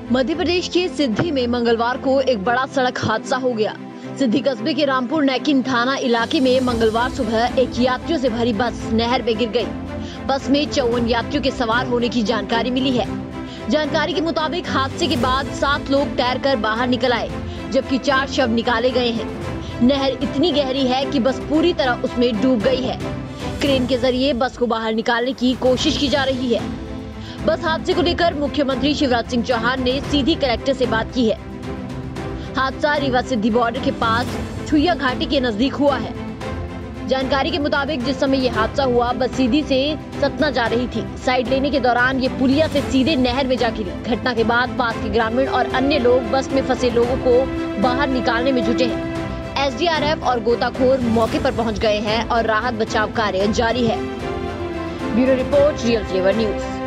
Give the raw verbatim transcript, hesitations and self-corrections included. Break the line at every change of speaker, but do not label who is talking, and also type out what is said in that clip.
मध्य प्रदेश के सिद्धि में मंगलवार को एक बड़ा सड़क हादसा हो गया। सिद्धि कस्बे के रामपुर नैकिन थाना इलाके में मंगलवार सुबह एक यात्रियों से भरी बस नहर में गिर गई। बस में चौवन यात्रियों के सवार होने की जानकारी मिली है। जानकारी के मुताबिक हादसे के बाद सात लोग तैरकर बाहर निकल आए, जबकि चार शव निकाले गए हैं। नहर इतनी गहरी है कि बस पूरी तरह उसमें डूब गई है। क्रेन के जरिए बस को बाहर निकालने की कोशिश की जा रही है। बस हादसे को लेकर मुख्यमंत्री शिवराज सिंह चौहान ने सीधी कलेक्टर से बात की है। हादसा रीवा सिद्धि बॉर्डर के पास छुइया घाटी के नजदीक हुआ है। जानकारी के मुताबिक जिस समय ये हादसा हुआ, बस सीधी से सतना जा रही थी। साइड लेने के दौरान ये पुलिया से सीधे नहर में जा गिरी। घटना के बाद पास के ग्रामीण और अन्य लोग बस में फंसे लोगों को बाहर निकालने में जुटे हैं। एस डी आर एफ और गोताखोर मौके पर पहुंच गए हैं और राहत बचाव कार्य जारी है। Bureau report, Real Flavour news.